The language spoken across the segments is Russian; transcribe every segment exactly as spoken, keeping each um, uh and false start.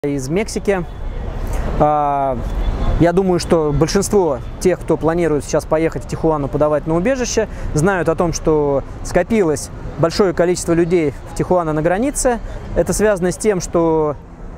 Из Мексики. Я думаю, что большинство тех, кто планирует сейчас поехать в Тихуану подавать на убежище, знают о том, что скопилось большое количество людей в Тихуана на границе. Это связано с тем, что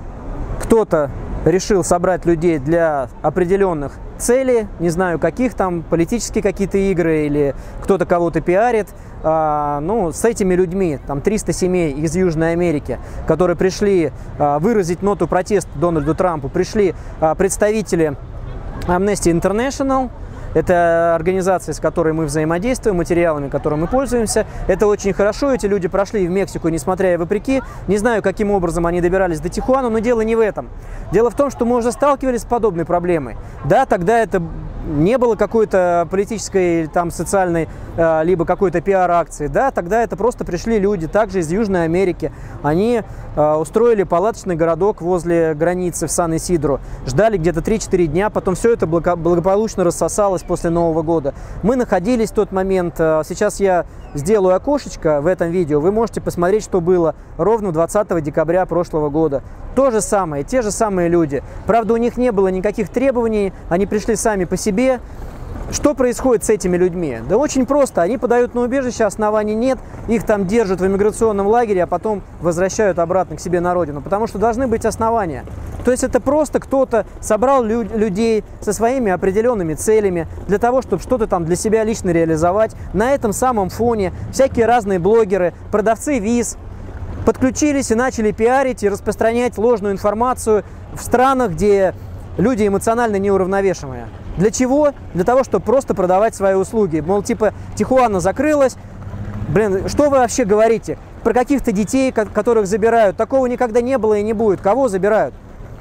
кто-то решил собрать людей для определенных целей, не знаю каких там, политические какие-то игры или кто-то кого-то пиарит. А, ну, с этими людьми, там триста семей из Южной Америки, которые пришли а, выразить ноту протеста Дональду Трампу, пришли а, представители Amnesty International. Это организация, с которой мы взаимодействуем, материалами, которыми мы пользуемся. Это очень хорошо. Эти люди прошли в Мексику, несмотря и вопреки. Не знаю, каким образом они добирались до Тихуана, но дело не в этом. Дело в том, что мы уже сталкивались с подобной проблемой. Да, тогда это не было какой-то политической, там, социальной, э, либо какой-то пиар-акции. Да, тогда это просто пришли люди, также из Южной Америки. Они э, устроили палаточный городок возле границы в Сан-Исидро. Ждали где-то три-четыре дня, потом все это благо благополучно рассосалось после Нового года. Мы находились в тот момент, э, сейчас я сделаю окошечко в этом видео, вы можете посмотреть, что было ровно двадцатого декабря прошлого года. То же самое, те же самые люди. Правда, у них не было никаких требований, они пришли сами по себе. Что происходит с этими людьми? Да очень просто. Они подают на убежище, оснований нет, их там держат в иммиграционном лагере, а потом возвращают обратно к себе на родину, потому что должны быть основания. То есть это просто кто-то собрал лю людей со своими определенными целями для того, чтобы что-то там для себя лично реализовать. На этом самом фоне всякие разные блогеры, продавцы виз подключились и начали пиарить и распространять ложную информацию в странах, где люди эмоционально неуравновешенные. Для чего? Для того, чтобы просто продавать свои услуги. Мол, типа, Тихуана закрылась. Блин, что вы вообще говорите? Про каких-то детей, которых забирают. Такого никогда не было и не будет. Кого забирают?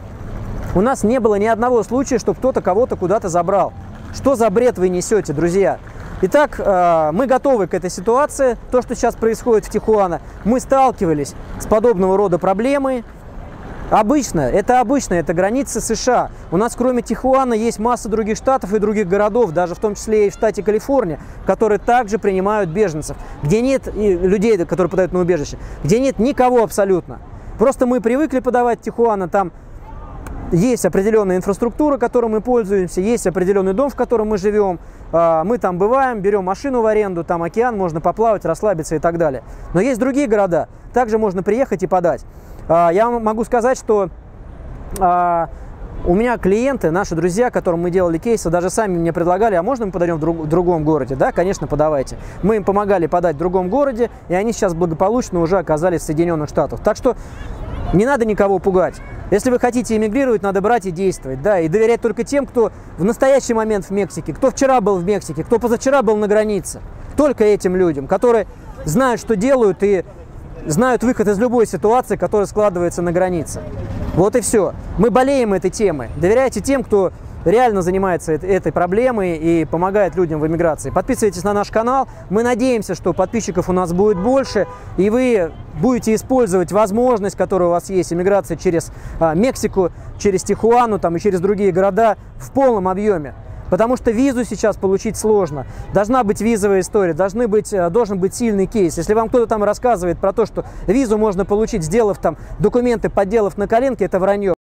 У нас не было ни одного случая, чтобы кто-то кого-то куда-то забрал. Что за бред вы несете, друзья? Итак, мы готовы к этой ситуации. То, что сейчас происходит в Тихуана, мы сталкивались с подобного рода проблемой. Обычно, это обычно, это граница США. У нас кроме Тихуана есть масса других штатов и других городов, даже в том числе и в штате Калифорния, которые также принимают беженцев, где нет и людей, которые подают на убежище, где нет никого абсолютно. Просто мы привыкли подавать в Тихуана, там есть определенная инфраструктура, которой мы пользуемся, есть определенный дом, в котором мы живем, мы там бываем, берем машину в аренду, там океан, можно поплавать, расслабиться и так далее. Но есть другие города, также можно приехать и подать. Я могу сказать, что у меня клиенты, наши друзья, которым мы делали кейсы, даже сами мне предлагали, а можно мы подаем в, друг, в другом городе? Да, конечно, подавайте. Мы им помогали подать в другом городе, и они сейчас благополучно уже оказались в Соединенных Штатах. Так что не надо никого пугать. Если вы хотите эмигрировать, надо брать и действовать, да, и доверять только тем, кто в настоящий момент в Мексике, кто вчера был в Мексике, кто позавчера был на границе. Только этим людям, которые знают, что делают, и знают выход из любой ситуации, которая складывается на границе. Вот и все. Мы болеем этой темой. Доверяйте тем, кто реально занимается этой проблемой и помогает людям в эмиграции. Подписывайтесь на наш канал. Мы надеемся, что подписчиков у нас будет больше, и вы будете использовать возможность, которая у вас есть, эмиграция через а, Мексику, через Тихуану там, и через другие города в полном объеме. Потому что визу сейчас получить сложно. Должна быть визовая история, должны быть, должен быть сильный кейс. Если вам кто-то там рассказывает про то, что визу можно получить, сделав там документы, подделав на коленке, это вранье.